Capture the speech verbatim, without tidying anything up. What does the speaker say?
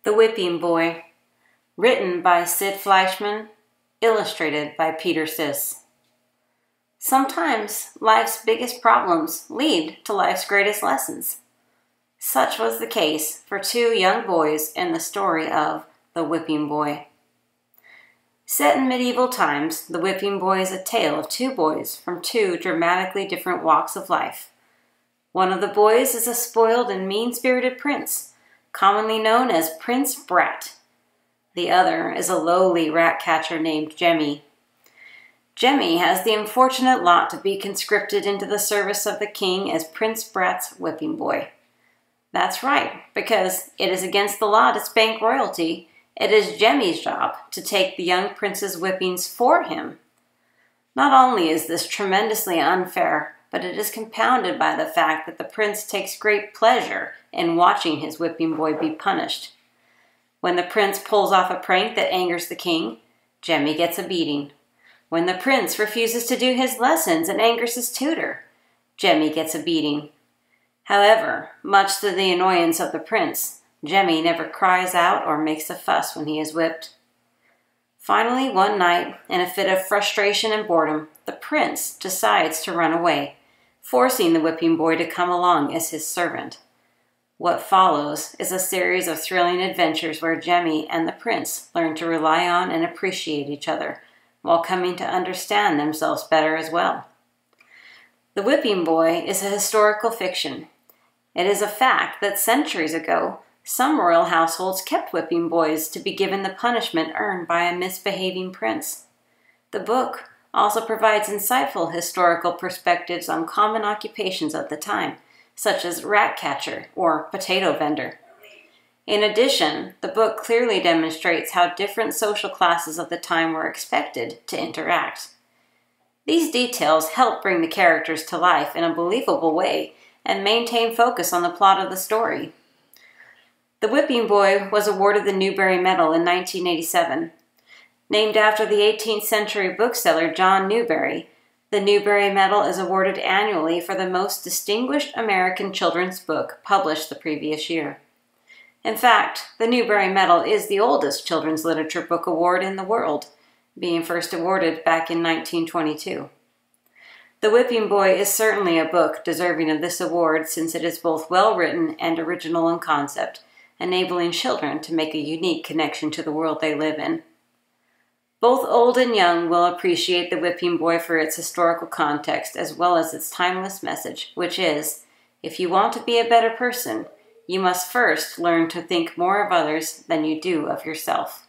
The Whipping Boy, written by Sid Fleischman, illustrated by Peter Siss. Sometimes life's biggest problems lead to life's greatest lessons. Such was the case for two young boys in the story of The Whipping Boy. Set in medieval times, The Whipping Boy is a tale of two boys from two dramatically different walks of life. One of the boys is a spoiled and mean-spirited prince, commonly known as Prince Brat. The other is a lowly rat catcher named Jemmy. Jemmy has the unfortunate lot to be conscripted into the service of the king as Prince Brat's whipping boy. That's right, because it is against the law to spank royalty. It is Jemmy's job to take the young prince's whippings for him. Not only is this tremendously unfair, but it is compounded by the fact that the prince takes great pleasure in watching his whipping boy be punished. When the prince pulls off a prank that angers the king, Jemmy gets a beating. When the prince refuses to do his lessons and angers his tutor, Jemmy gets a beating. However, much to the annoyance of the prince, Jemmy never cries out or makes a fuss when he is whipped. Finally, one night, in a fit of frustration and boredom, the prince decides to run away, forcing the whipping boy to come along as his servant. What follows is a series of thrilling adventures where Jemmy and the prince learn to rely on and appreciate each other, while coming to understand themselves better as well. The Whipping Boy is a historical fiction. It is a fact that centuries ago, some royal households kept whipping boys to be given the punishment earned by a misbehaving prince. The book also provides insightful historical perspectives on common occupations of the time, such as rat catcher or potato vendor. In addition, the book clearly demonstrates how different social classes of the time were expected to interact. These details help bring the characters to life in a believable way and maintain focus on the plot of the story. The Whipping Boy was awarded the Newbery Medal in nineteen eighty-seven. Named after the eighteenth century bookseller John Newbery, the Newbery Medal is awarded annually for the most distinguished American children's book published the previous year. In fact, the Newbery Medal is the oldest children's literature book award in the world, being first awarded back in nineteen twenty-two. The Whipping Boy is certainly a book deserving of this award since it is both well-written and original in concept, enabling children to make a unique connection to the world they live in. Both old and young will appreciate The Whipping Boy for its historical context as well as its timeless message, which is, if you want to be a better person, you must first learn to think more of others than you do of yourself.